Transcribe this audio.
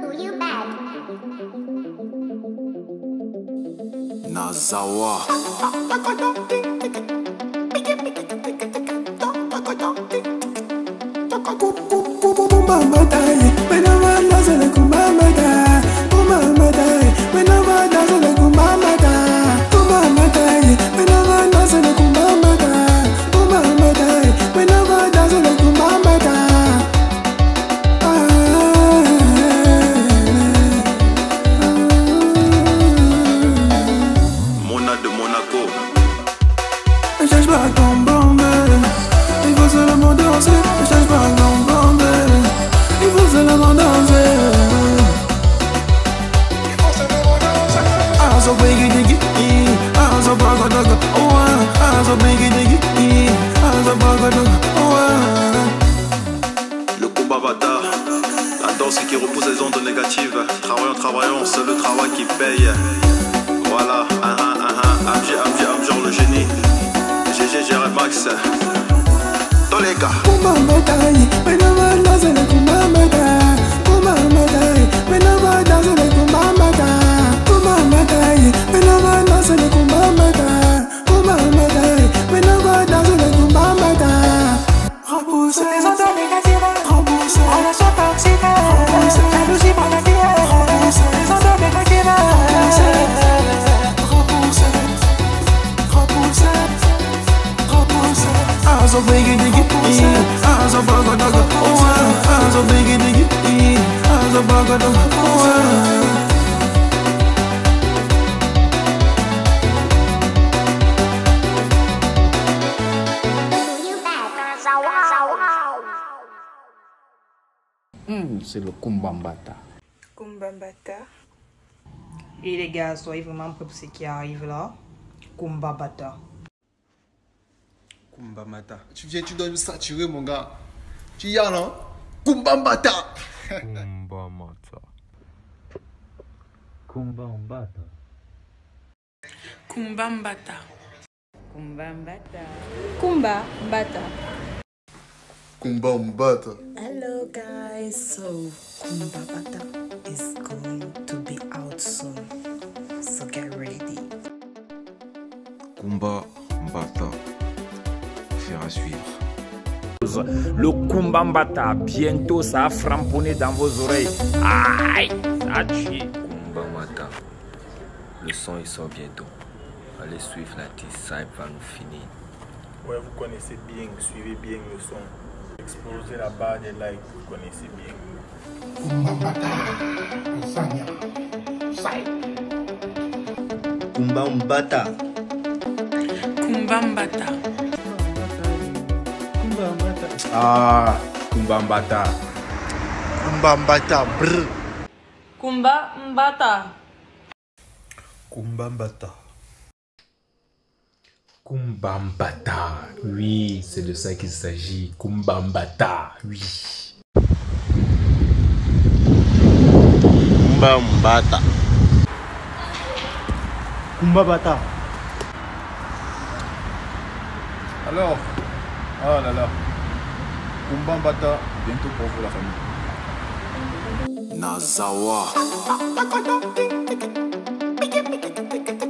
Nazawa. Le combat bâtard, la danse qui repousse les ondes négatives. Travaillons, c'est le travail qui paye. Voilà, Amjor le génie. GG, Jerry Max. Dans les gars. C'est le Kumbambata. Kumbambata. Et les gars, soyez vraiment prêts pour ce qui arrive là. Kumbambata. Kumbambata. Tu viens, tu dois me saturer, mon gars. Tu y as, non? Kumbambata. Kumbambata. Kumbambata. Kumbambata. Kumbambata. Kumbambata. Kumbambata. Hello guys, so Kumbambata is going to be out soon, so get ready. Kumbambata. Faire à suivre. Le Kumbambata, bientôt ça a framponné dans vos oreilles. Aïe, ça a tué. Kumbambata, le son il sort bientôt. Allez suivre la ça va nous finir. Ouais, vous connaissez bien, suivez bien le son. Explosez la barre des likes, vous connaissez bien. Kumbambata. Sanya. Sai. Kumbambata. Kumbambata. Ah, Kumbambata. Kumbambata. Brr. Kumbambata. Kumbambata. Kumbambata. Oui, c'est de ça qu'il s'agit. Kumbambata. Oui. Kumbambata. Kumbambata. Alors, oh là là. Kumbambata, bientôt pour vous la famille. Nazawa.